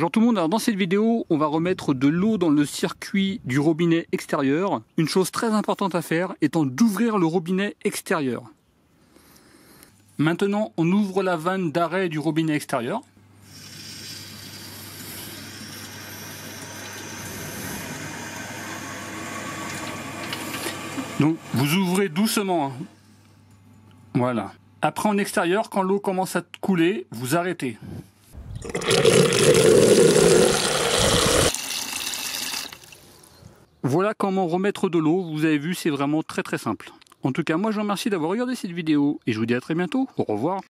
Bonjour tout le monde, alors dans cette vidéo on va remettre de l'eau dans le circuit du robinet extérieur. Une chose très importante à faire étant d'ouvrir le robinet extérieur. Maintenant on ouvre la vanne d'arrêt du robinet extérieur. Donc vous ouvrez doucement, hein. Voilà. Après en extérieur, quand l'eau commence à couler, vous arrêtez. Voilà comment remettre de l'eau. Vous avez vu, c'est vraiment très simple. En tout cas, moi je vous remercie d'avoir regardé cette vidéo et je vous dis à très bientôt. Au revoir.